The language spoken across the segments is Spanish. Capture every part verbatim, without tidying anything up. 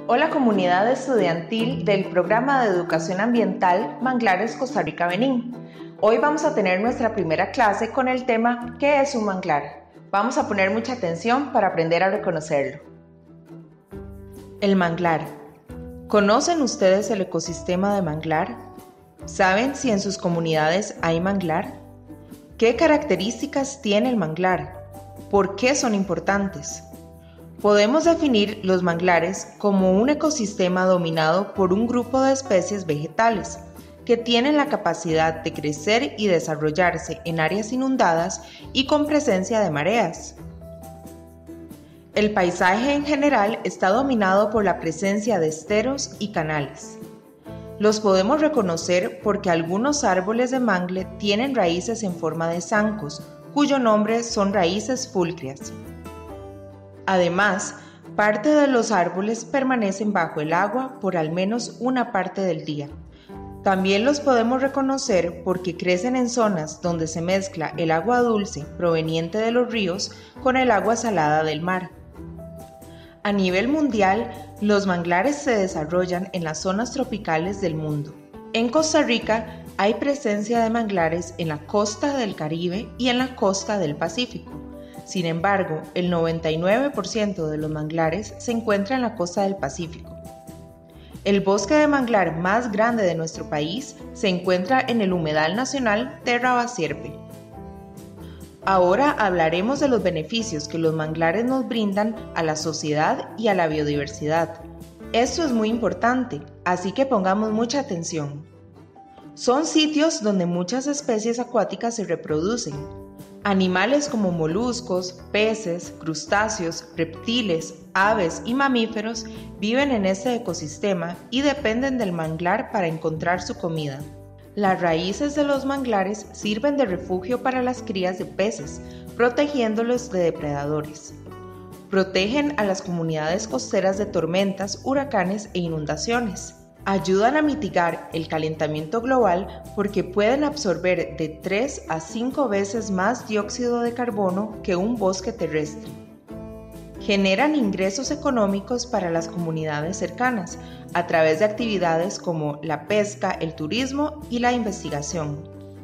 Hola comunidad estudiantil del programa de educación ambiental Manglares Costa Rica Benín. Hoy vamos a tener nuestra primera clase con el tema ¿qué es un manglar? Vamos a poner mucha atención para aprender a reconocerlo. El manglar. ¿Conocen ustedes el ecosistema de manglar? ¿Saben si en sus comunidades hay manglar? ¿Qué características tiene el manglar? ¿Por qué son importantes? Podemos definir los manglares como un ecosistema dominado por un grupo de especies vegetales que tienen la capacidad de crecer y desarrollarse en áreas inundadas y con presencia de mareas. El paisaje en general está dominado por la presencia de esteros y canales. Los podemos reconocer porque algunos árboles de mangle tienen raíces en forma de zancos, cuyo nombre son raíces fúlcreas. Además, parte de los árboles permanecen bajo el agua por al menos una parte del día. También los podemos reconocer porque crecen en zonas donde se mezcla el agua dulce proveniente de los ríos con el agua salada del mar. A nivel mundial, los manglares se desarrollan en las zonas tropicales del mundo. En Costa Rica hay presencia de manglares en la costa del Caribe y en la costa del Pacífico. Sin embargo, el noventa y nueve por ciento de los manglares se encuentra en la costa del Pacífico. El bosque de manglar más grande de nuestro país se encuentra en el Humedal Nacional Terra Basierpe. Ahora hablaremos de los beneficios que los manglares nos brindan a la sociedad y a la biodiversidad. Esto es muy importante, así que pongamos mucha atención. Son sitios donde muchas especies acuáticas se reproducen. Animales como moluscos, peces, crustáceos, reptiles, aves y mamíferos viven en este ecosistema y dependen del manglar para encontrar su comida. Las raíces de los manglares sirven de refugio para las crías de peces, protegiéndolos de depredadores. Protegen a las comunidades costeras de tormentas, huracanes e inundaciones. Ayudan a mitigar el calentamiento global porque pueden absorber de tres a cinco veces más dióxido de carbono que un bosque terrestre. Generan ingresos económicos para las comunidades cercanas a través de actividades como la pesca, el turismo y la investigación.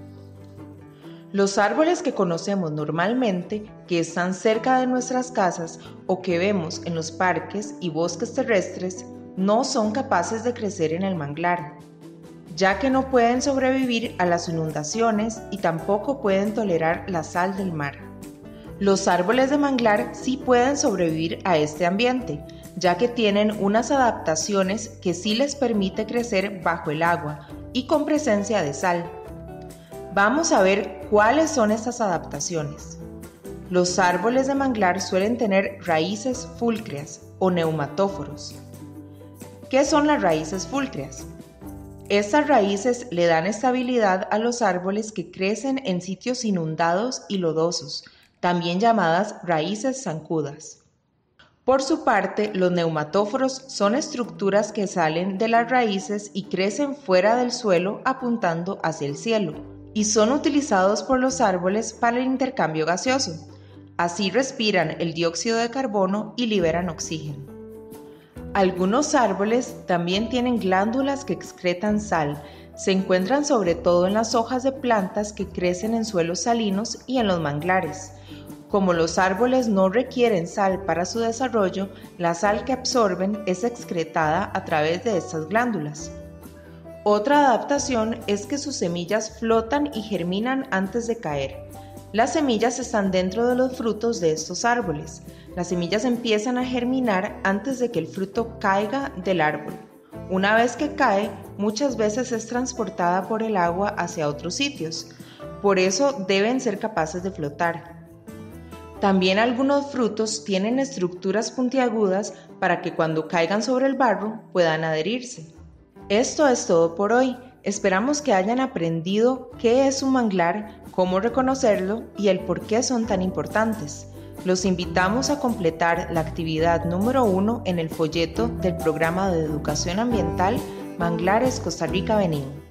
Los árboles que conocemos normalmente, que están cerca de nuestras casas o que vemos en los parques y bosques terrestres, no son capaces de crecer en el manglar, ya que no pueden sobrevivir a las inundaciones y tampoco pueden tolerar la sal del mar. Los árboles de manglar sí pueden sobrevivir a este ambiente, ya que tienen unas adaptaciones que sí les permite crecer bajo el agua y con presencia de sal. Vamos a ver cuáles son estas adaptaciones. Los árboles de manglar suelen tener raíces fúlcreas o neumatóforos. ¿Qué son las raíces fúlcreas? Estas raíces le dan estabilidad a los árboles que crecen en sitios inundados y lodosos, también llamadas raíces zancudas. Por su parte, los neumatóforos son estructuras que salen de las raíces y crecen fuera del suelo apuntando hacia el cielo, y son utilizados por los árboles para el intercambio gaseoso. Así respiran el dióxido de carbono y liberan oxígeno. Algunos árboles también tienen glándulas que excretan sal. Se encuentran sobre todo en las hojas de plantas que crecen en suelos salinos y en los manglares. Como los árboles no requieren sal para su desarrollo, la sal que absorben es excretada a través de estas glándulas. Otra adaptación es que sus semillas flotan y germinan antes de caer. Las semillas están dentro de los frutos de estos árboles. Las semillas empiezan a germinar antes de que el fruto caiga del árbol. Una vez que cae, muchas veces es transportada por el agua hacia otros sitios. Por eso deben ser capaces de flotar. También algunos frutos tienen estructuras puntiagudas para que cuando caigan sobre el barro puedan adherirse. Esto es todo por hoy. Esperamos que hayan aprendido qué es un manglar, cómo reconocerlo y el por qué son tan importantes. Los invitamos a completar la actividad número uno en el folleto del programa de educación ambiental Manglares Costa Rica Benín.